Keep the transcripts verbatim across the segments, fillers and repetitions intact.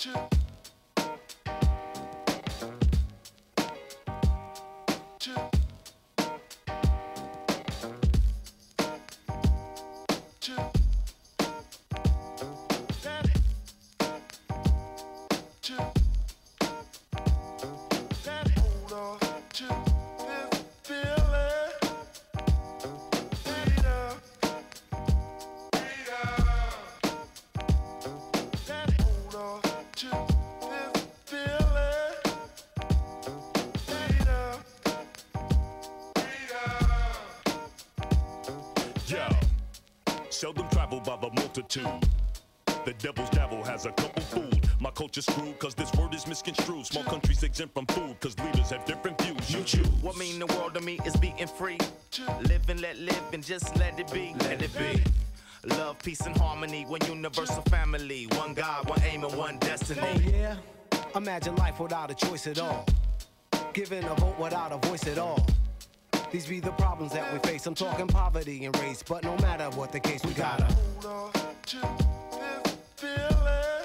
Seldom traveled by the multitude. The devil's dabble has a couple fooled. My culture's screwed cause this word is misconstrued. Small countries exempt from food cause leaders have different views. You choose. What mean the world to me is being free. Live and let live and just let it be. Let it be. Love, peace, and harmony. One universal family. One God, one aim, and one destiny. Oh yeah? Imagine life without a choice at all. Giving a vote without a voice at all. These be the problems that we face. I'm talking poverty and race, but no matter what the case, we gotta hold on to this feeling.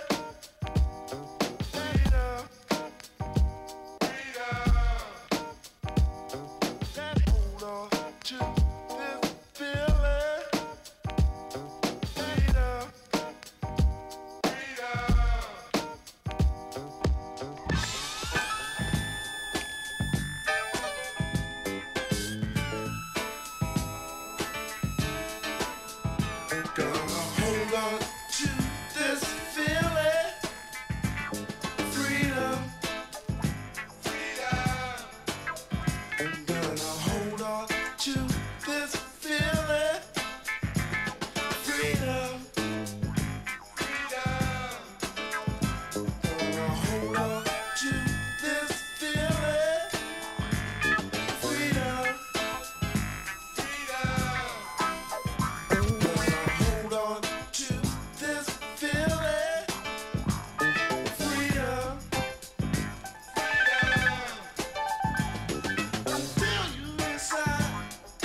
Freedom, freedom. Hold on to this feeling. Freedom, hold on to this feeling. Freedom, freedom. I'm gonna hold on to this feeling. Freedom, freedom. Gonna hold on to this feeling. Freedom, freedom. Hold on to this feeling. Freedom, freedom. Until you decide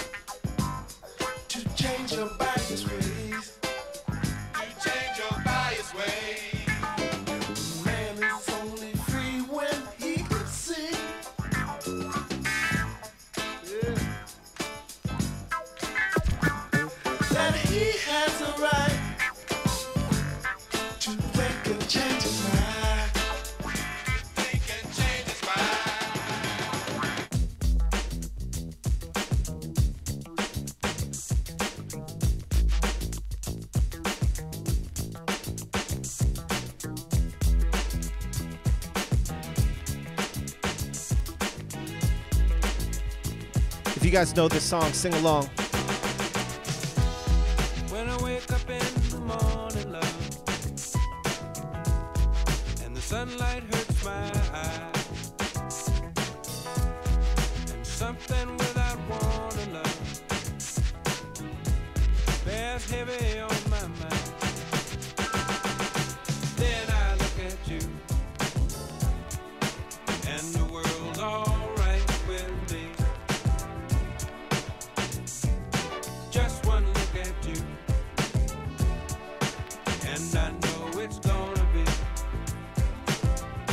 to change your bias ways. You change your bias ways. Man is only free when he can see. Yeah. That he has a right to think and change his mind. Think and change his mind. If you guys know this song, sing along. When I wake up in the morning, love, and the sunlight hurts my eyes, and something without warning, love, bears heavy on my mind. Then I look at you, and the world's alright with me. Just one look at you, and I know it's gonna be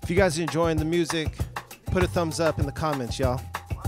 If you guys are enjoying the music, put a thumbs up in the comments, y'all.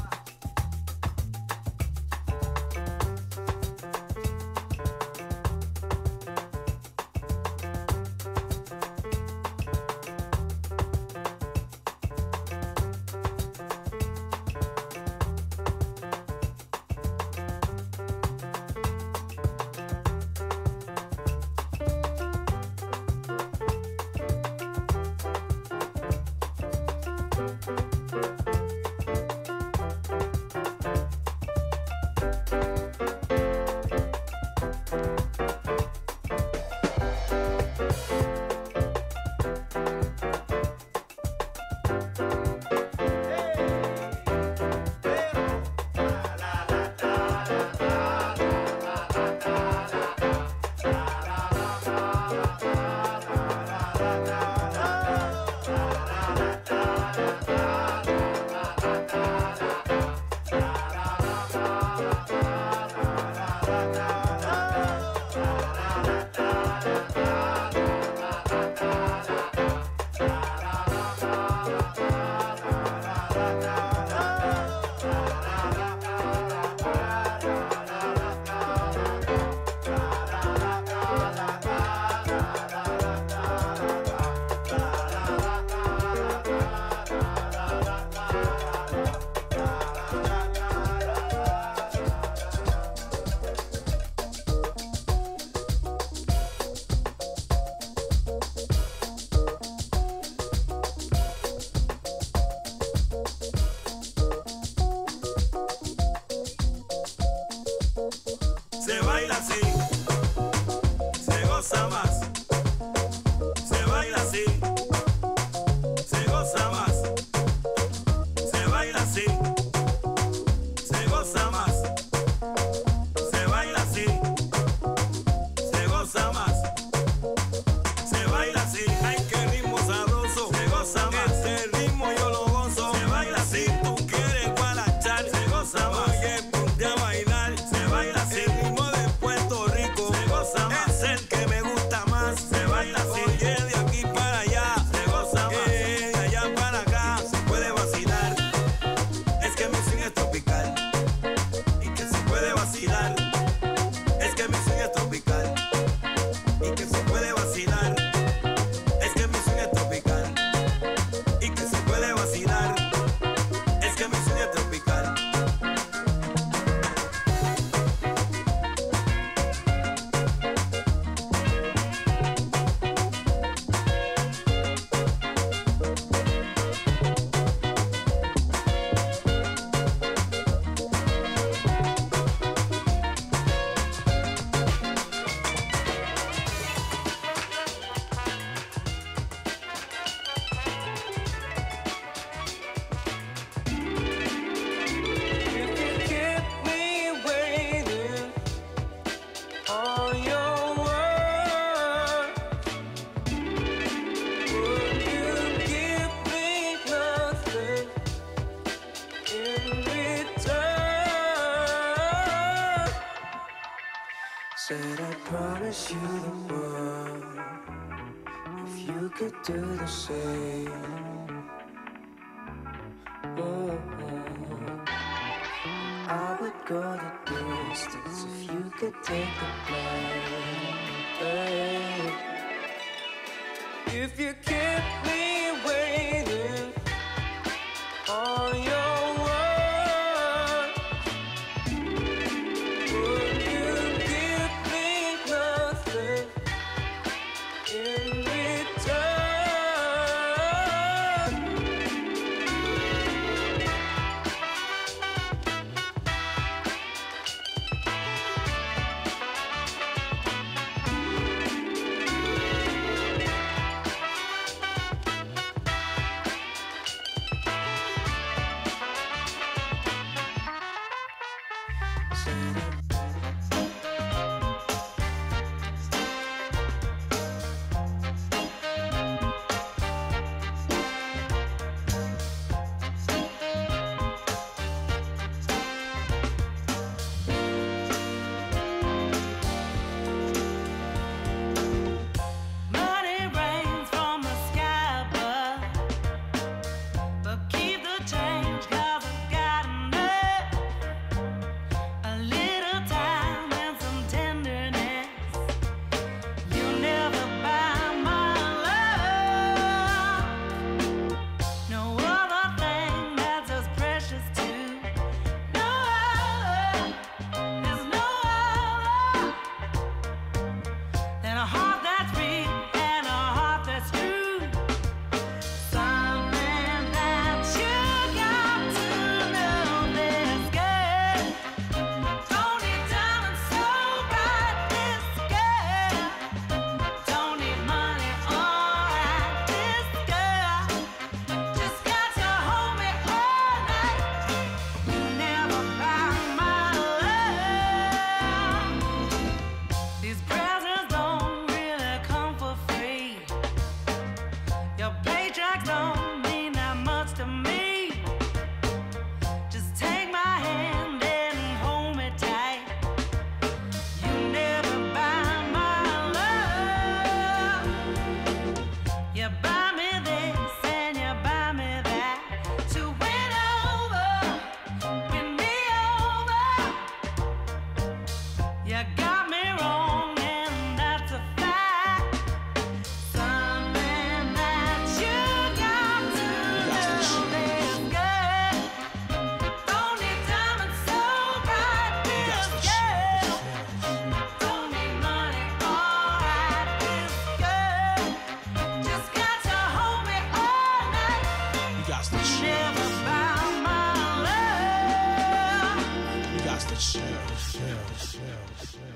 Said I promise you the world if you could do the same. Mm-hmm. I would go the distance if you could take the blame. Hey. If you kept me waiting on your don't mean that much to me. Just take my hand and hold me tight. You never buy my love. You buy me this and you buy me that. To win over, win me over. You got me wrong and that's a fact. Something that you got to do is good. Don't need diamonds so bright, feels good. Don't need money, alright, feels good. Just got to hold me all night. You got to chill. Never buy my love. You got to chill, chill, chill, chill.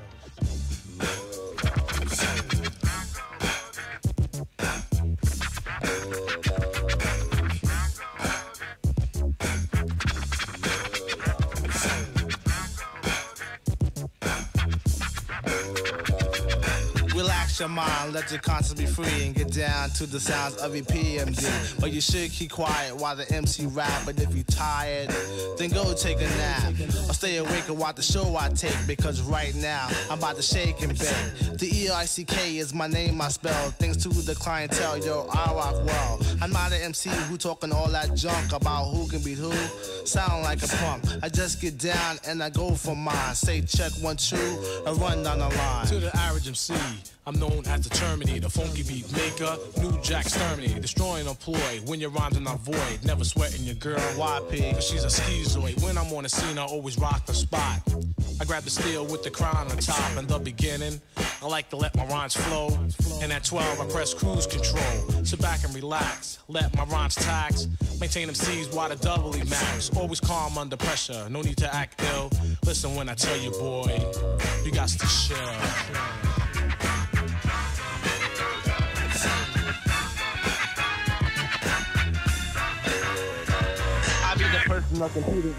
Relax your mind, let your conscience be free, and get down to the sounds of your P M D. But you should keep quiet while the M C rap. But if you tired, then go take a nap, or stay awake and watch the show I take. Because right now I'm about to shake and bake. The E I C K is my name I spell. Thanks to the clientele, yo, I rock well. I'm not an M C who talking all that junk about who can beat who. Sound like a punk. I just get down and I go for mine. Say check one two and run down the line. To the average M C, I'm known as the Terminator, funky beat maker, new jack exterminator, destroying employ when your rhymes are not void, never sweating your girl, Y P, cause she's a schizoid. When I'm on the scene, I always rock the spot. I grab the steel with the crown on top. In the beginning, I like to let my rhymes flow, and at twelve, I press cruise control. Sit back and relax, let my rhymes tax, maintain them C's while the doubly max. Always calm under pressure, no need to act ill. Listen when I tell you, boy, you got to chill. I be the person that computer.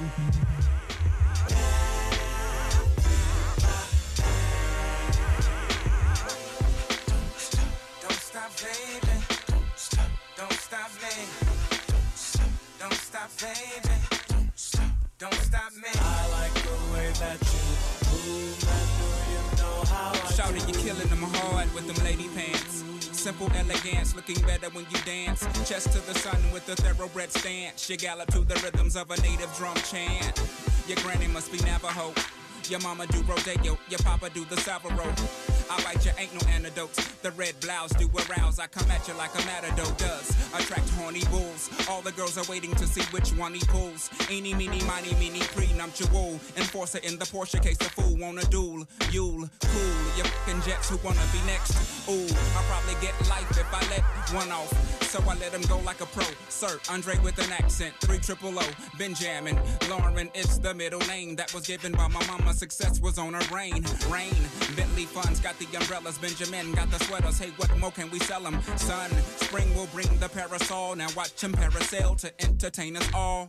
Don't stop, baby. Don't stop. Don't stop me. Don't stop. Don't stop, baby. Don't stop. Don't stop me. I like the way that you move. That do you know how I Shouty, you killing them hard with them lady pants. Simple elegance, looking better when you dance. Chest to the sun with a thoroughbred stance. You gallop to the rhythms of a native drum chant. Your granny must be Navajo. Your mama do rodeo, your papa do the Salvaro. I bite you, ain't no antidotes. The red blouse do arouse. I come at you like a matador does. Attract horny bulls. All the girls are waiting to see which one he pulls. Eeny, meeny, miny, meeny, prenuptial. Enforcer in the Porsche case, the fool wanna duel. You'll cool your fucking jets who wanna be next. Ooh, I'll probably get life if I let one off. So I let him go like a pro. Sir, Andre with an accent. Three triple O, Benjamin. Lauren, it's the middle name that was given by my mama. Success was on her brain. Rain, Bentley funds, got the umbrellas. Benjamin got the sweaters. Hey, what more can we sell them? Sun, spring will bring the parasol. Now watch him parasail to entertain us all.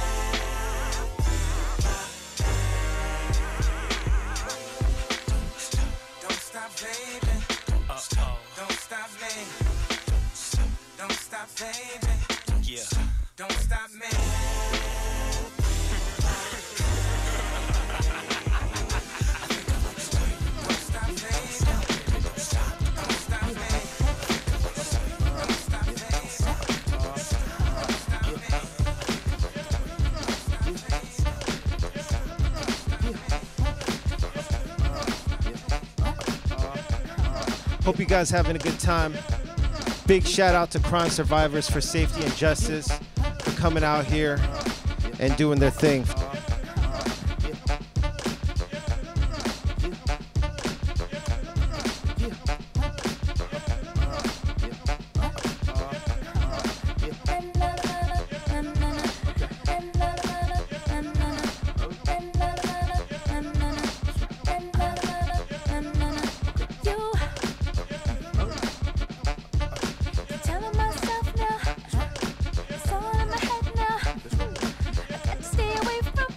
Don't stop, baby. Don't stop. Don't stop me. Don't stop. Don't stop, baby. Yeah. Don't stop me. Hope you guys having a good time. Big shout out to crime survivors for safety and justice for coming out here and doing their thing. Stay away from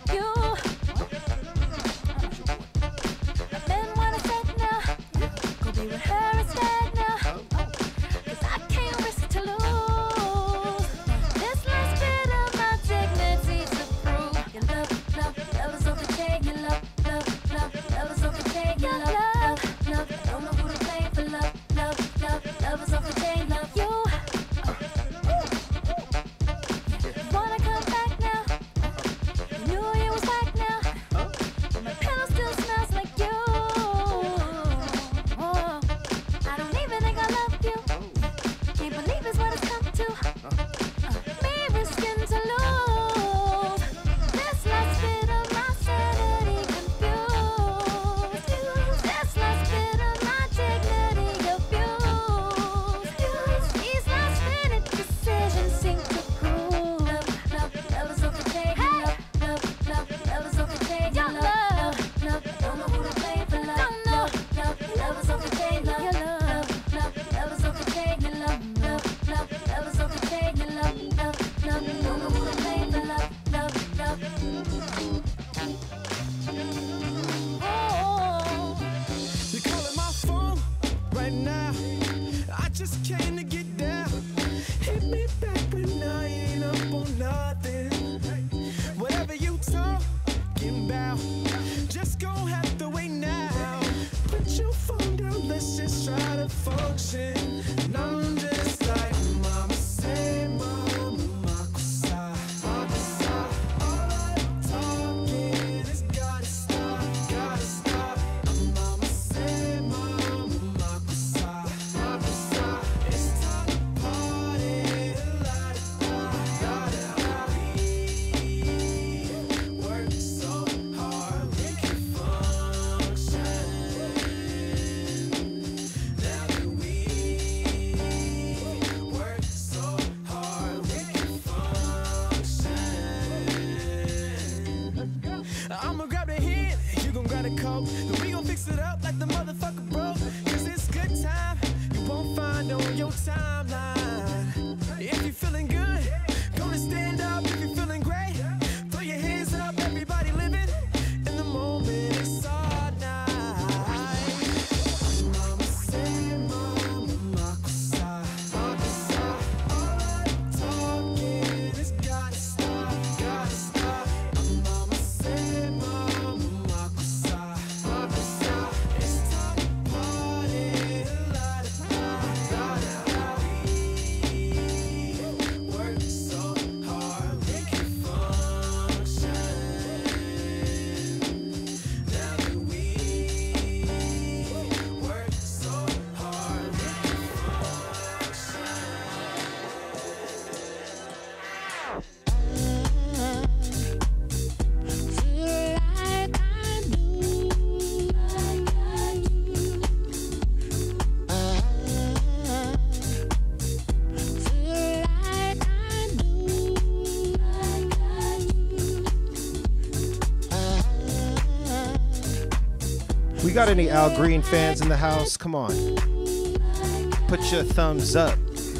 got any Al Green fans in the house? Come on. Put your thumbs up.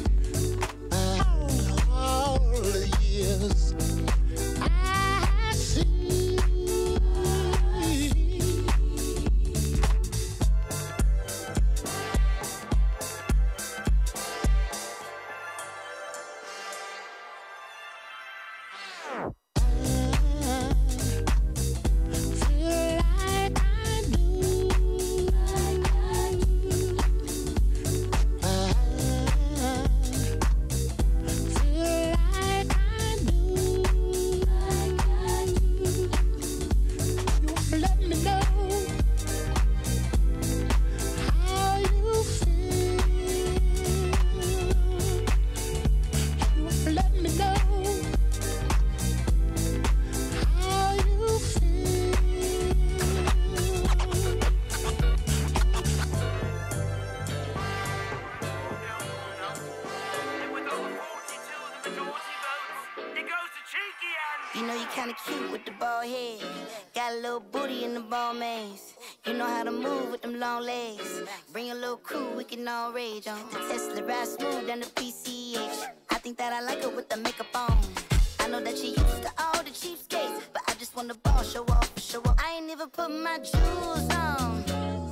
You know you kinda cute with the bald head. Got a little booty in the ball maze. You know how to move with them long legs. Bring a little crew, we can all rage on. The Tesla ride smooth down the P C H. I think that I like her with the makeup on. I know that she used to all the cheapskates, but I just want the ball, show off, show off. I ain't even put my jewels on.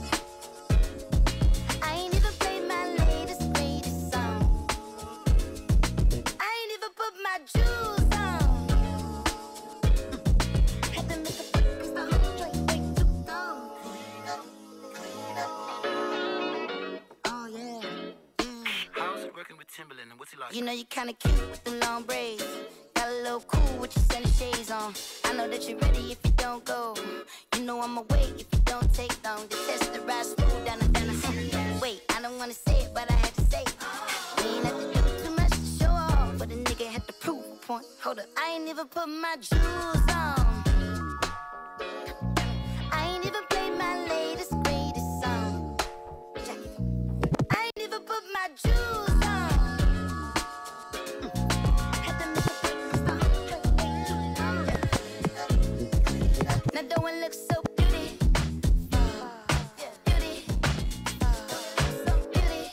I ain't even played my latest, greatest song. I ain't even put my jewels on. Had to make a break, 'cause the whole joint way too long. Oh yeah, yeah. How's it working with Timberland and what's he like? You know you kinda cute with them long braids. Got a little cool with your sunny shades on. I know that you're ready if you don't go. You know I'ma wait if you don't take long. The test the ride smooth down the down the Wait, I don't wanna say it, but I had to say it. We ain't have to do too much to show off, but a nigga had to prove a point. Hold up, I ain't even put my jewels on. I ain't even played my latest, greatest song. Check it. I ain't even put my jewels on. Had to make a break, 'cause the whole joint way too long. Now don't it look so beauty? Beauty. So beauty.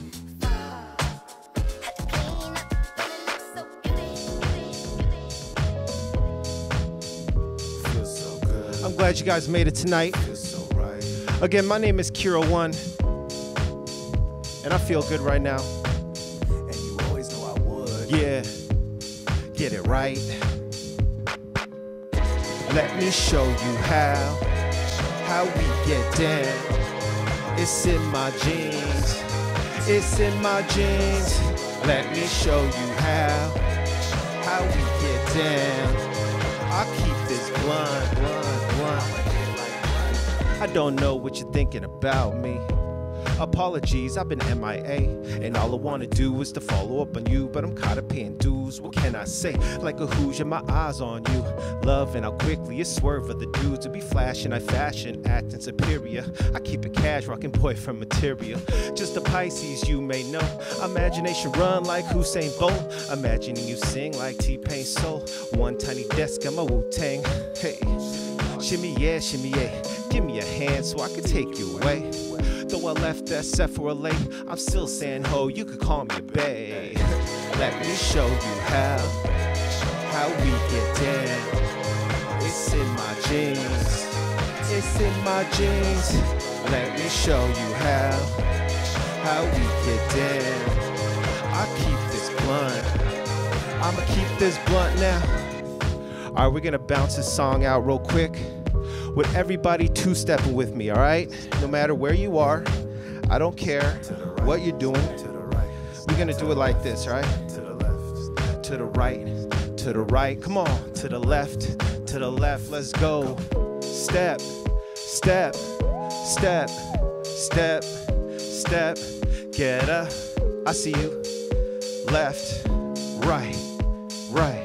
Had to clean up, don't it look so beauty? Feels so good. I'm glad you guys made it tonight. Feels so right. Again, my name is Keroone, and I feel good right now. And you always know I would. Yeah, get it right. Let me show you how, how we get down. It's in my jeans, it's in my jeans. Let me show you how, how we get down. I keep this blunt, blunt, blunt. I don't know what you're thinking about me. Apologies, I've been M I A, and all I wanna do is to follow up on you, but I'm caught up paying dues. What can I say? Like a Hoosier, my eyes on you. Love and how quickly you swerve of the dudes to be flashing. I fashion, acting superior. I keep it cash, rocking boyfriend material. Just a Pisces, you may know. Imagination run like Usain Bolt. Imagining you sing like T-Pain Soul. One tiny desk on my Wu-Tang. Hey, shimmy yeah, shimmy yeah. Give me a hand so I can take you away. Though I left that Sephora late, I'm still saying ho, you could call me a bae. Let me show you how, how we get down. It's in my jeans, it's in my jeans. Let me show you how, how we get down. I keep this blunt, I'ma keep this blunt now. Alright, we're gonna bounce this song out real quick. With everybody two-stepping with me, all right? No matter where you are, I don't care what you're doing. We're gonna do it like this, all right? To the left, to the right, to the right. Come on, to the left, to the left. Let's go. Step, step, step, step, step. Get up. I see you. Left, right, right.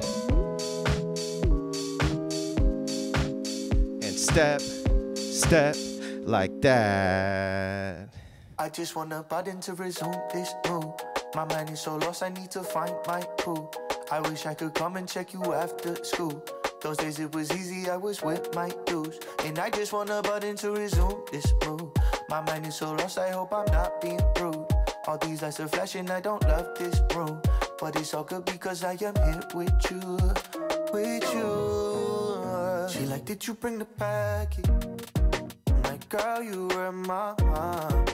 Step, step, like that. I just wanna button to resume this move. My mind is so lost, I need to find my cool. I wish I could come and check you after school. Those days it was easy, I was with my dudes. And I just want a button to resume this move. My mind is so lost, I hope I'm not being rude. All these lights are flashing, I don't love this room. But it's all good because I am here with you, with you. She like, did you bring the package? I'm like, girl, you were my mind.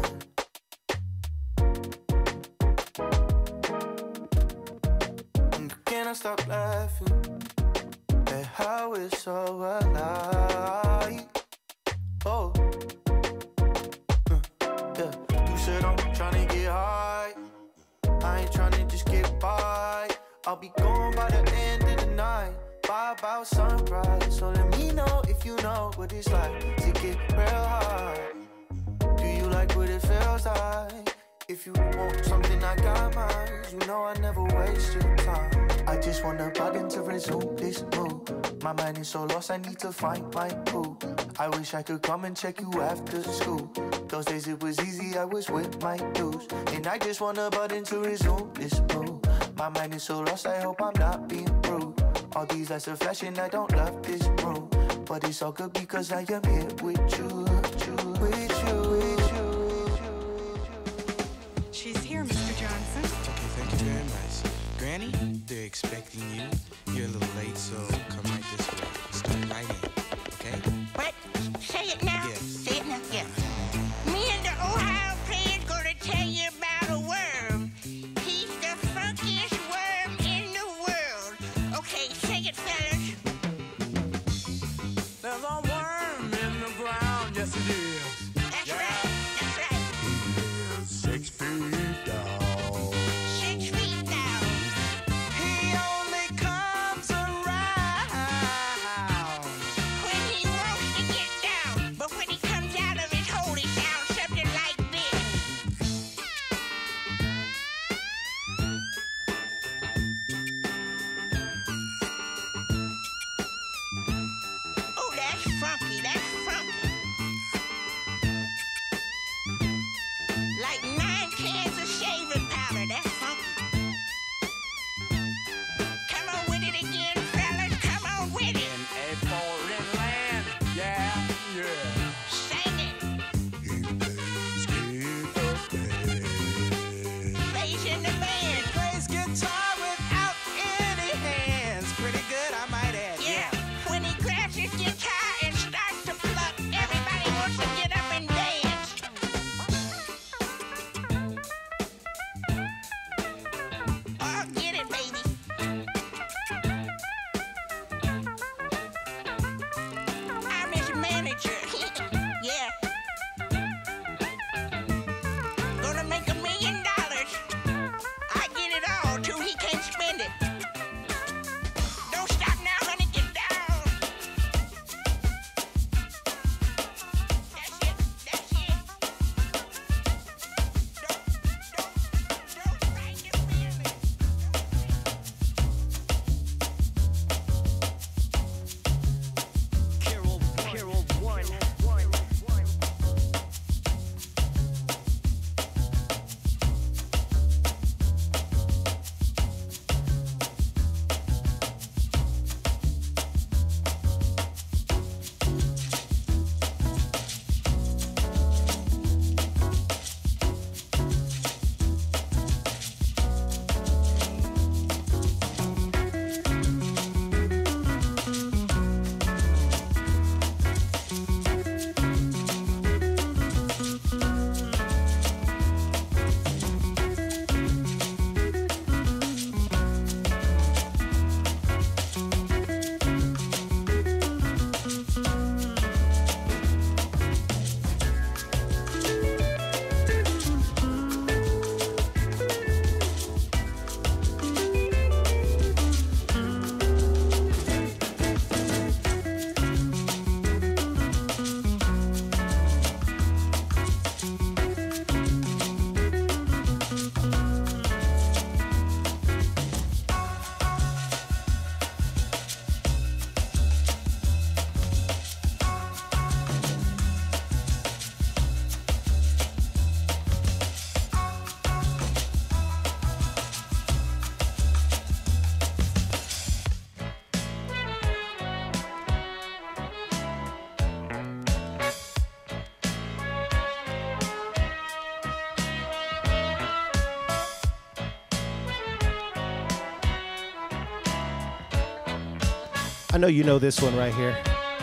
And can I stop laughing at how it's so alive? Oh, uh, yeah. You said I'm tryna get high. I ain't tryna just get by. I'll be going by the end of the night, by about sunrise. So let me know if you know what it's like to get real high. Do you like what it feels like? If you want something, I got mine. You know I never waste your time. I just want a button to resume this move. My mind is so lost, I need to find my cool. I wish I could come and check you after school. Those days it was easy, I was with my dudes. And I just want a button to resume this move. My mind is so lost, I hope I'm not being rude. All these lights are flashing, I don't love this room. But it's all good because I am here with you, with you, with you, with you. She's here, Mister Johnson. Okay, thank you very much. Granny, they're expecting you. You're a little late, so come right this way. Start right in, okay? What? Say it now. Yes. Say it now. Yeah. Me and the Ohio kid gonna tell you about a worm. He's the funkiest worm in the world. Okay, say it, fellas. There's a worm in the ground, yes it is. That's right. That's right. Six feet down. Six feet down. He only comes around when he wants to get down, but when he comes I know you know this one right here.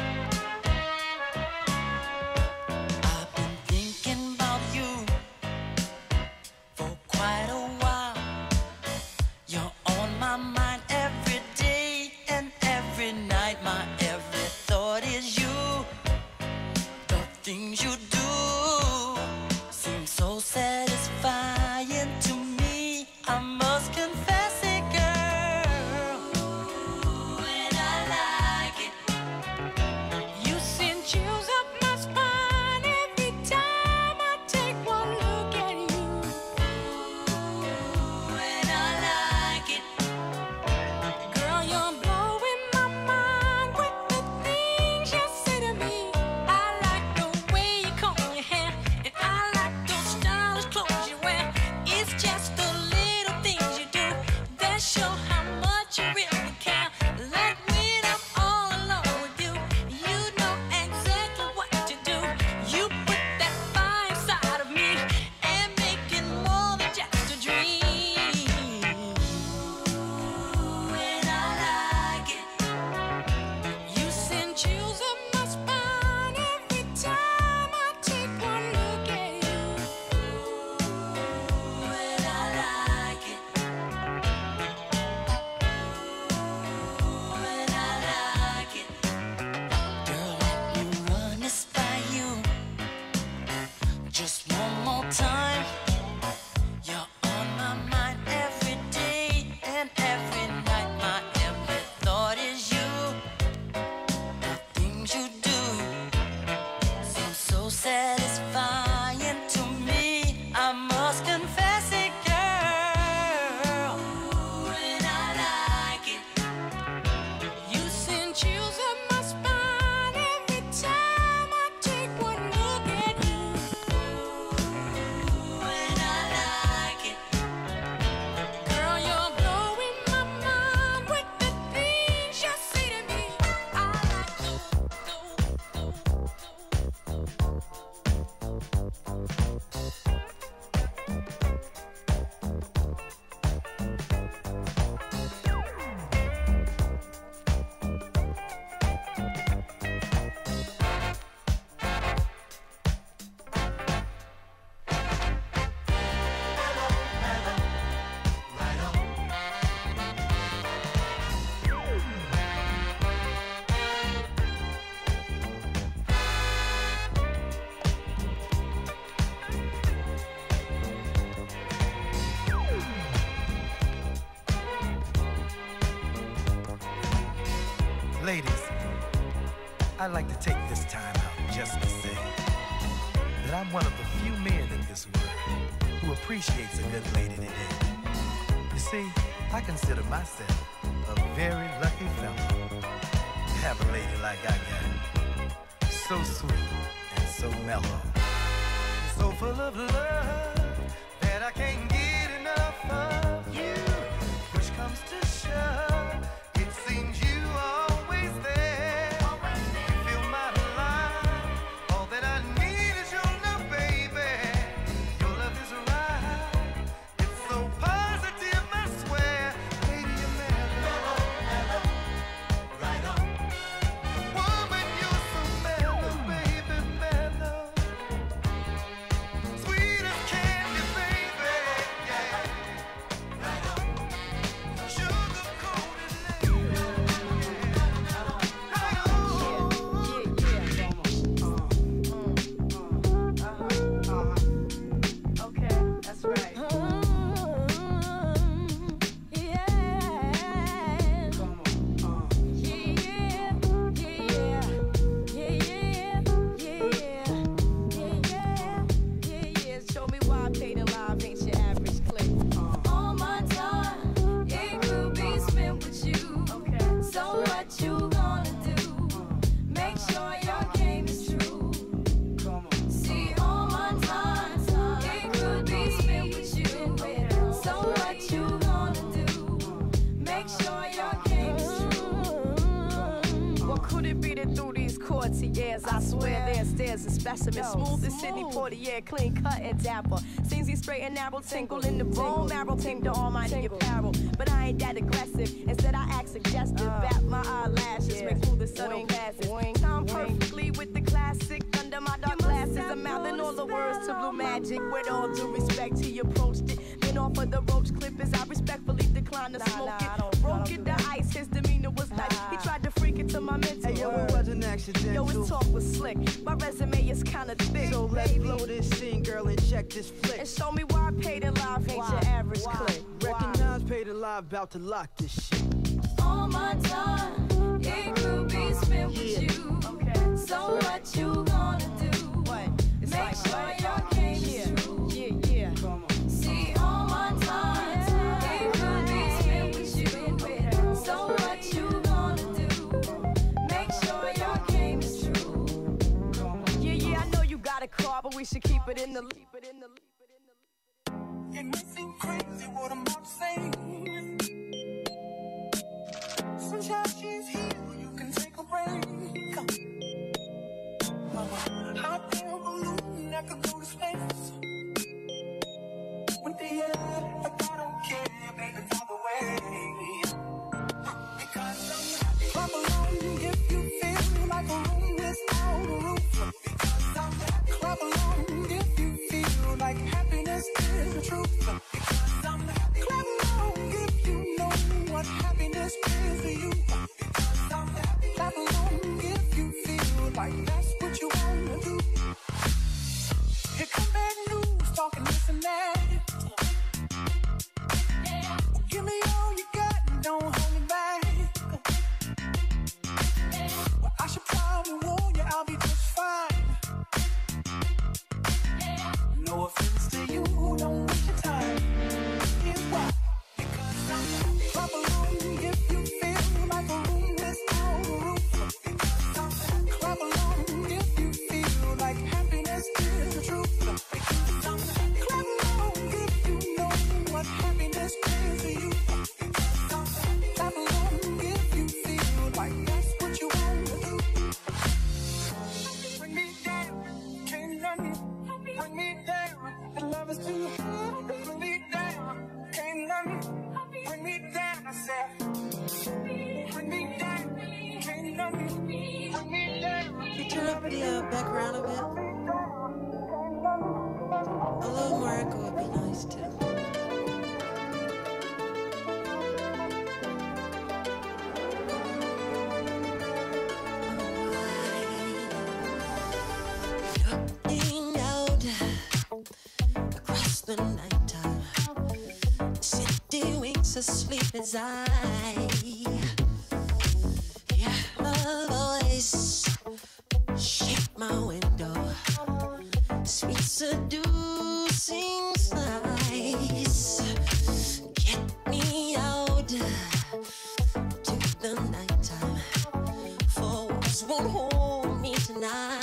Thinking about you for quite a while. You're on my mind every day and every night. My every thought is you. The things you do seem so satisfying to me. I must confess it, girl. And I like it. You send chills up my spine every time I take one look at you. And I like it. Girl, you're blowing my mind with the things you say to me. I like the way you comb your hair, and I like those stylish clothes you wear. It's just the little things you do that show how much you really care. Like when I'm all alone with you, you know exactly what to do. You put that fire inside of me and make it more than just a dream. And I like it. You send chills up my spine every time I take one look at you. And I like it. And I like it. Girl, let me run this by you just one more time. You're on my mind every day and every night. My every thought is you. The things you do seem so satisfying to me. I must confess it, girl. And I like it. You send chills up my spine every time I take one look at you. And I like it. Girl, you're blowing my mind with the things you say to me. I like those, those, those, Ladies, I'd like to take this time out just to say that I'm one of the few men in this world who appreciates a good lady today. You see, I consider myself a very lucky fellow to have a lady like I got. So sweet and so mellow. So full of love that I can't get enough of you. Push comes to shove, it seems you always there. You fill my life, all that I need is your love, baby. Your love is right, it's so positive, I swear. Lady, you're mellow, mellow, right on. Woman, you're so mellow, baby, mellow. Sweet as candy, baby, yeah. Right on. Sugar coated lady. Okay, that's right. Show me why paid in live ain't your average click. All my time, it could be spent with you. Okay. So what you gonna do? Make sure your game is true. See, all my time, it could be spent with you. So what you gonna do? Make sure your game is true. What could it be that through these courts of years, I swear there's stairs and specimens, smooth as Sidney Poitier, clean cut and dapper. Seems he straight and narrow, tinkle in the bone marrow, pink the almighty apparel. But I ain't that aggressive. Instead, I act suggestive. Bat my eyelashes, project. With all due respect, he approached it. Then offered the roach clippers. I respectfully declined to Nah, smoke nah, it. I don't- Broke I don't it do the that. ice. His demeanor was like he tried to freak it to my mental. Hey, yo, it wasn't accidental. Yo, his talk was slick. My resume is kinda thick. So let's baby. blow this scene, girl, and check this flick. And show me why I paid in live ain't your average click. Recognize paid in live, about to lock this shit. All my time, it could be spent with you. Okay. So what you gonna do? What? It's Make like, sure what? your game Yeah. is true. Yeah, yeah. Come on. See, all my time, it could be spent with you. So what you gonna do? Make sure your game is true. Yeah, yeah, I know you got a car, but we should keep it in the keep it in the It may seem crazy what I'm about to say. Sunshine, she's here, you can take a break. Hot air balloon that could go to space. With the air, like I don't care, baby, by the way. Because I'm happy. Clap along if you feel like a room without a roof. Because I'm happy. Clap along if you feel like happiness is the truth. Because I'm happy. Clap along if you know what happiness is to you. Because I'm happy. Clap along if you feel like that's what you wanna do. Here come bad news, talking this and that. Well, give me all you got and don't hold me back. Well, I should probably warn you, I'll be just fine. No offense to you, don't waste your time. Here's why. Because I'm happy. Clap along if you feel like a room without a roof. Because I'm happy. Clap along if you feel like happiness is the truth. Because I'm happy. Clap along if you know what happiness is to you. Because I'm happy. Clap along if you feel like that's what you want to do. Bring me down, can't nothing bring me down. The love is too hard to bring me down. Can't nothing bring me down. I said, bring me down. Can't nothing bring me down. Can you turn up the uh, background a bit? A little more echo would be nice too. Looking out across the nighttime, the city winks asleep as I hear a voice shake my window. Sweet seducing sighs, get me out to the nighttime, for walls won't hold me tonight.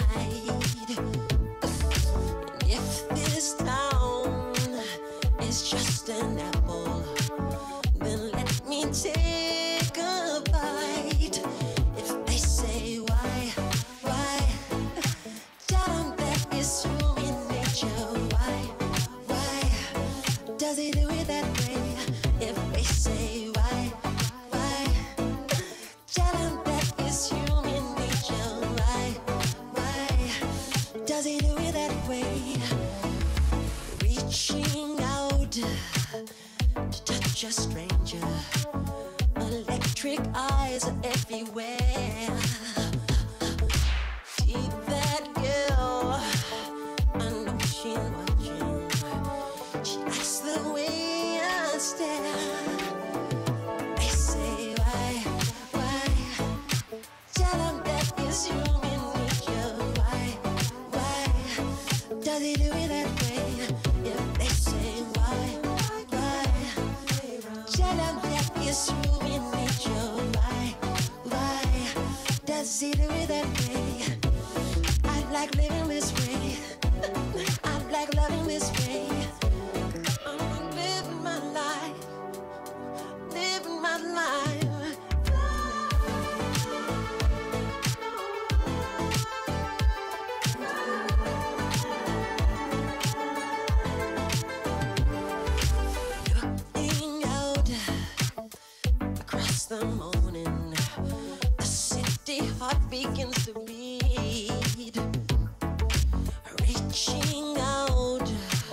And if this town is just an apple, then let me take a bite. If they say why, why, tell them that it's human nature. Why, why, does he do it that way? If they say why, why, tell them that it's human nature. Why, why, does he do it that way? Reaching out to touch a stranger, electric eyes are everywhere. See that girl, I know she's watching. She likes the way I stare. They say why, why, tell them that it's human nature. Why, why, does he do it that way? If they say why, why, tell them that it's human nature. Why, why, does he do it that way? I like living this way. I like loving this way. I'm living my life, living my life. Looking out across the morning, the city heart begins to beat. Reaching out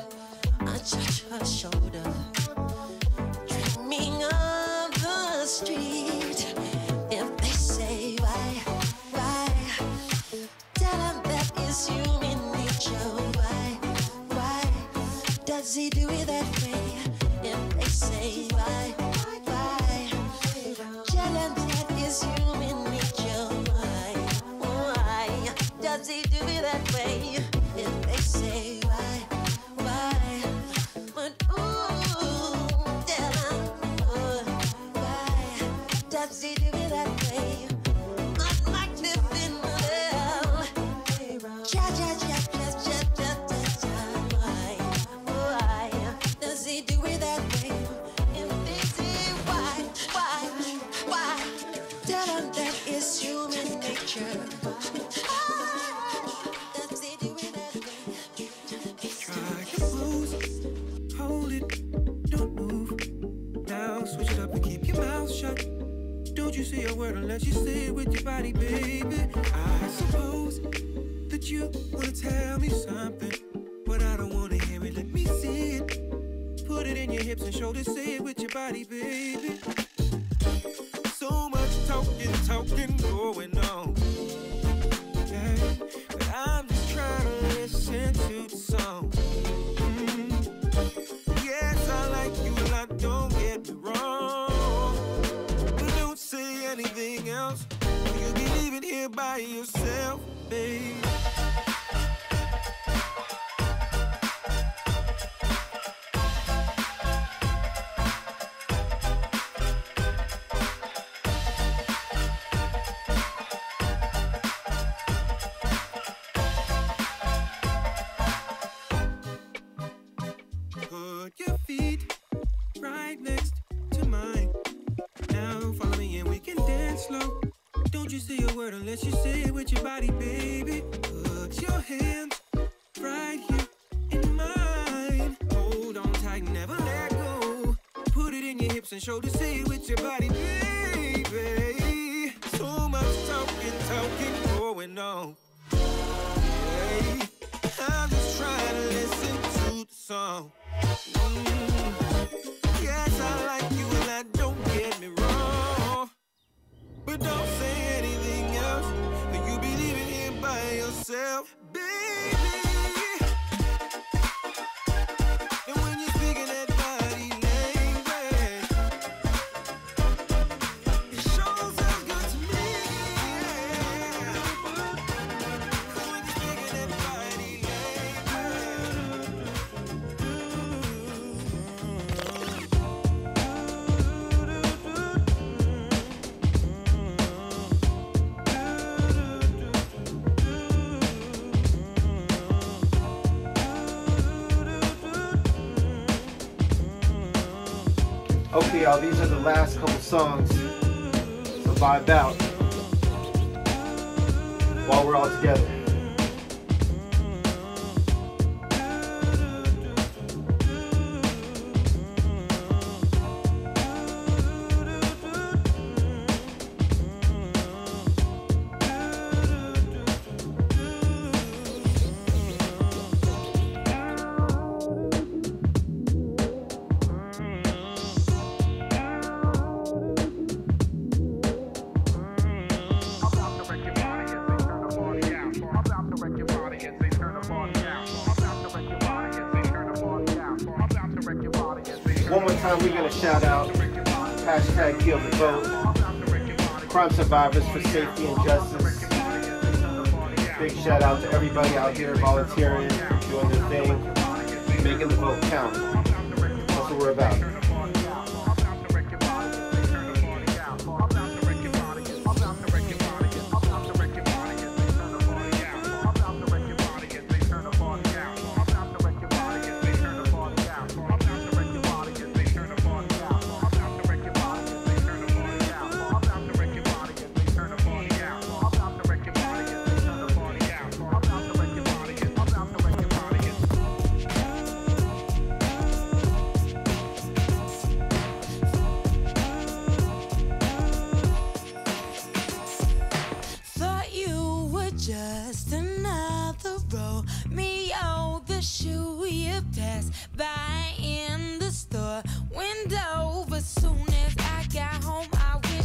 street. If they say why, why, tell them that is human nature. Why, why does he do it that way? If they say why, why, tell them that is human nature. Why, why does he do it that way? If they say why, why, but ooh, tell them uh, why does he do it that way? Not like living well. Cha cha cha cha cha cha cha cha. Why, why does he do it that way? If they say why, why, why, tell them that is human nature. Does he do it that way? Try to pose, hold it, don't move. Now switch it up and keep your mouth shut. Don't you say a word unless you say it with your body, baby. I suppose that you wanna tell me something, but I don't wanna hear it. Let me see it. Put it in your hips and shoulders. Say it with your body, baby. So much talking, talking going on. Yeah, but I'm just trying to listen to the song. Mm. Yes, I like you a lot, don't get me wrong. But don't say anything else. You'll be leaving here by yourself, babe. Put your feet right next to mine. Now follow me and we can dance slow. Don't you say a word unless you say it with your body, baby. Put your hands right here in mine. Hold on tight, never let go. Put it in your hips and shoulders. Say it with your body, baby. So much talking, talking going on. Hey, I'm just trying to listen to the song. Mm. Yes, I like you a lot, don't get me wrong. But don't say anything else, then you'll be leaving here by yourself, baby. And when you're speaking that body language, it sure sounds good to me, yeah. When you're speaking that body language. Okay, y'all, these are the last couple songs. So vibe out while we're all together. One more time, we're going to shout out hashtag HealtheVote, crime survivors for safety and justice. Big shout out to everybody out here volunteering, doing their thing, making the vote count. That's what we're about. Just another Romeo, the shoe you passed by in the store window. But soon as I got home, I went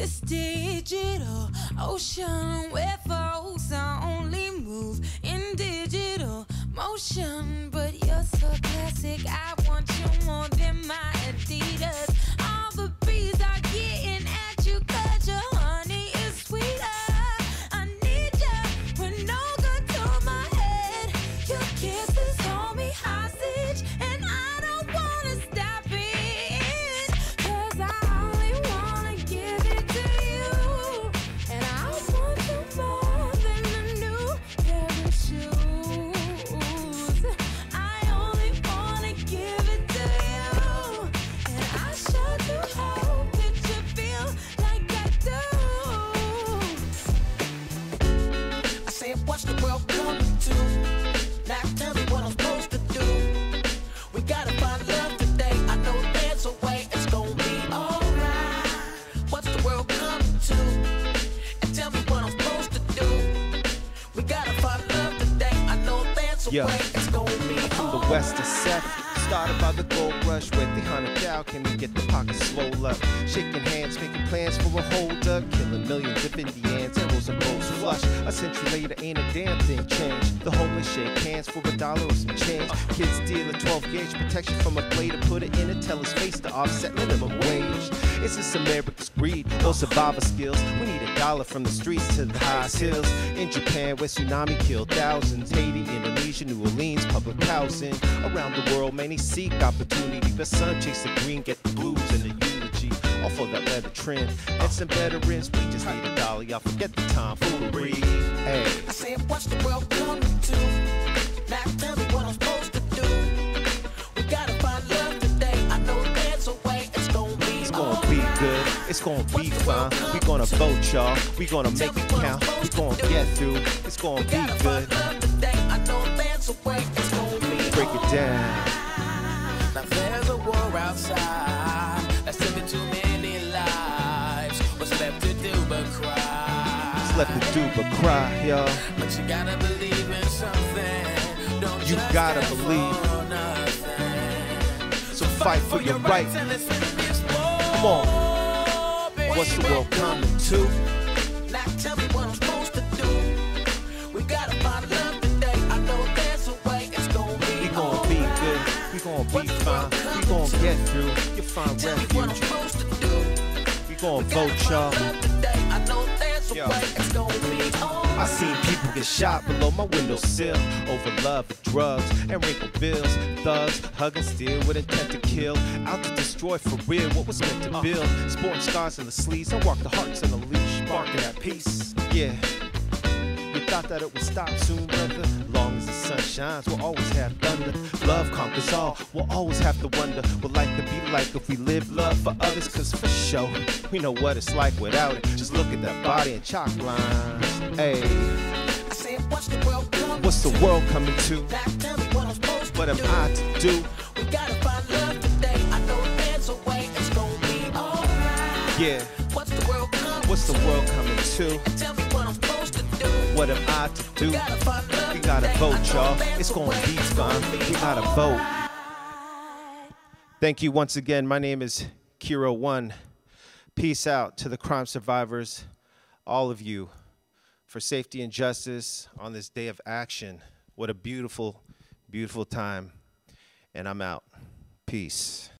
this digital ocean where folks only move in digital motion. But you're so classic, I want you more than my Adidas. All the bees are getting at you 'cause your honey is sweeter. I need ya when no gun to my head. Your kisses hold me hostage, and I don't wanna stop it. 'Cause I only wanna give it to you, and I want you more than a new pair of shoes. I only wanna give it to you, and I sure do hope that you feel like I do. I said, what's the world coming to? Now tell me what I'm supposed to do. We gotta find love today. I know there's a way it's gonna be alright. What's the world coming to? And tell me what I'm supposed to do. We gotta find love today. I know there's a Yo, way it's gonna be from the west to south, started by the gold rush, where three hundred thou can we get the pockets swole up, shaking hands, making plans for a hold up, killing millions of Indians, arrows and bows flush. A century later, ain't a damn thing changed. The homeless shake hands for a dollar or some change. Kids steal a twelve gauge protection from a blade and put it in a teller's face to offset minimum wage. Is this America's greed or survivor skills? We need a dollar from the streets to the highest hills. In Japan, where tsunami killed thousands, Haiti, Indonesia, New Orleans, public housing. Around the world, many seek opportunity, but some chase the green, get the blues and the eulogy. All for that leather trim and some veterans. We just need a dollar, y'all forget the time foolery. Hey, I said, what's the world coming to? Now tell me what I'm supposed to do. We gotta find love today. I know there's a way it's gonna be. it's gonna be good, it's gonna be fine. We gonna vote, y'all. We gonna make it count. We gonna get through. It's gonna be good. Today, I know there's a way it's gonna be. Break it down. Now there's a war outside that's taking too many lives. What's left to do but cry? It's left to do but cry, y'all. But you gotta believe in something. Don't You just gotta stand believe. for nothing. So fight for your right. Come on. What's the world coming to? Now tell me what I'm supposed to do. We gotta find love today. I know there's a way it's gonna be. We gonna be good. We gonna be fine. We gonna get through. You find refuge. We gonna vote, y'all. I know there's a Yo. way it's gonna be. I seen people get shot below my windowsill over love and drugs and wrinkled bills. Thugs hug and steal with intent to kill, out to destroy for real what was meant to build. Sporting scars in the sleeves and walk the hearts in the leash, barking at peace. Yeah, you thought that it would stop soon, brother. Long as the sun shines, we'll always have thunder. Love conquers all, we'll always have to wonder what life could be like if we live love for others. Cause for sure, we know what it's like without it. Just look at that body and chalk lines. Hey, I said, what's the world coming what's the world coming to? Now tell me what I'm supposed What to am do. I to do? We gotta find love today. I know there's a way it's gonna be alright. Yeah, What's the world coming what's the world coming to? Tell me what I'm supposed to do. What am I to do? We gotta find love We gotta today. vote, I know y'all. there's It's a gonna way be it's fine. gonna be We gotta vote. Thank you once again. My name is keroone. Peace out to the crime survivors, all of you, for safety and justice on this day of action. What a beautiful, beautiful time. And I'm out. Peace.